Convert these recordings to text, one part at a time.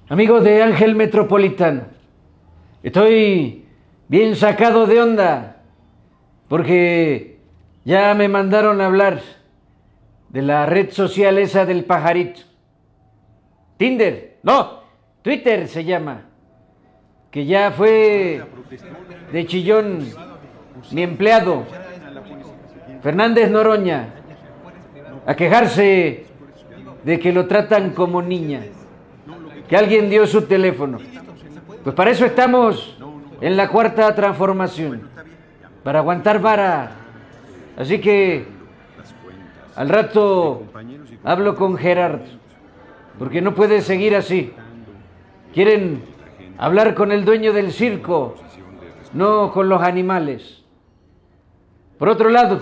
Amigos de Ángel Metropolitano, estoy bien sacado de onda porque ya me mandaron a hablar de la red social esa del pajarito. Tinder, no, Twitter se llama, que ya fue de chillón mi empleado, Fernández Noroña, a quejarse de que lo tratan como niña, que alguien dio su teléfono. Pues para eso estamos en la cuarta transformación, para aguantar vara. Así que al rato hablo con Gerardo, porque no puede seguir así. Quieren hablar con el dueño del circo, no con los animales. Por otro lado,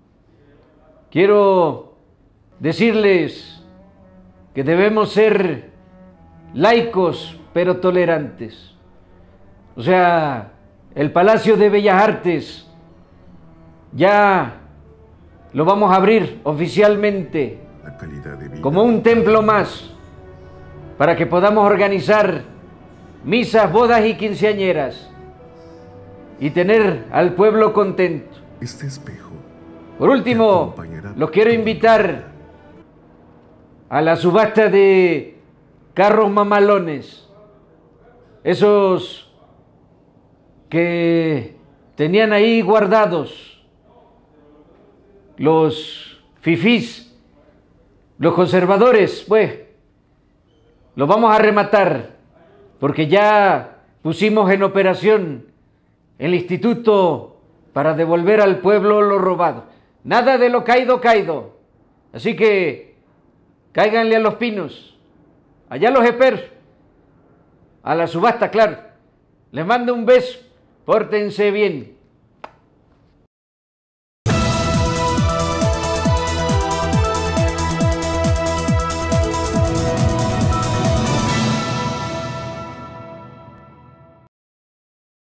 quiero decirles que debemos ser laicos pero tolerantes. O sea, el Palacio de Bellas Artes ya lo vamos a abrir oficialmente como un templo más para que podamos organizar misas, bodas y quinceañeras y tener al pueblo contento. Este espejo. Por último, los quiero invitar a la subasta de carros mamalones, esos que tenían ahí guardados los fifís, los conservadores. Pues los vamos a rematar porque ya pusimos en operación el instituto para devolver al pueblo lo robado. Nada de lo caído, caído. Así que cáiganle a los pinos. Allá los espero. A la subasta, claro. Les mando un beso. Pórtense bien.